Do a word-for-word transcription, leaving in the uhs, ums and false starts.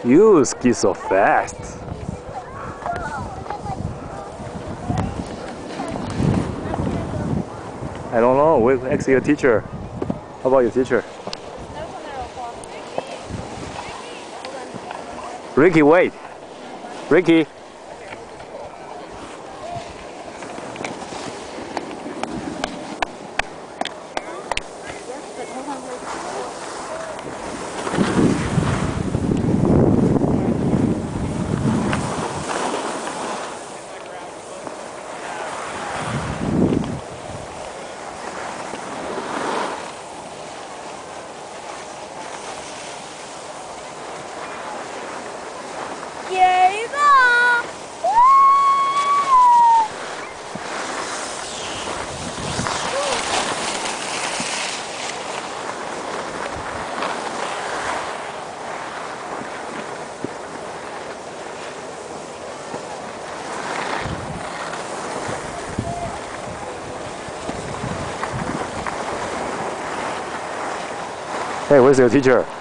You ski so fast. I don't know. Wait, ask your teacher. How about your teacher? Ricky, wait. Ricky. Hey, where's your teacher?